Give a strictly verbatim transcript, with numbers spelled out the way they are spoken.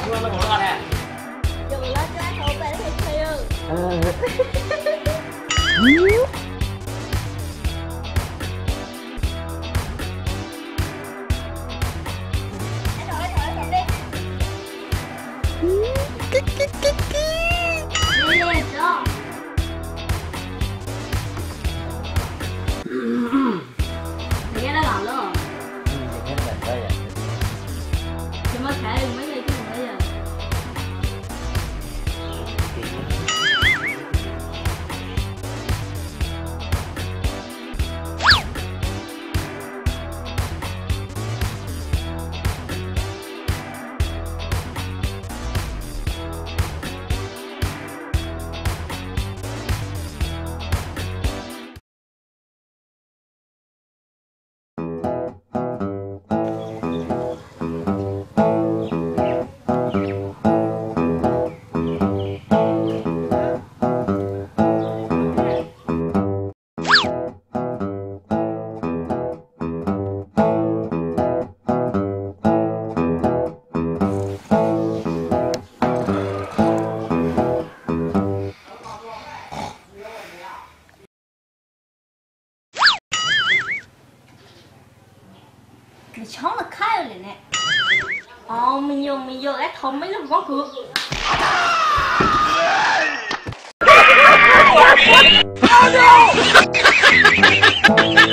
Luôn nó còn nè. Đừng lên cho anh hộp về thì thiêu. Cái đó ngọt luôn. Cái này đây à. Chứ mới khả được mấy giây chứ bây giờ. Mày chó là khai rồi nè. Ồ, mình vô, mình vô ép thông mấy lúc có cửa. Oh no!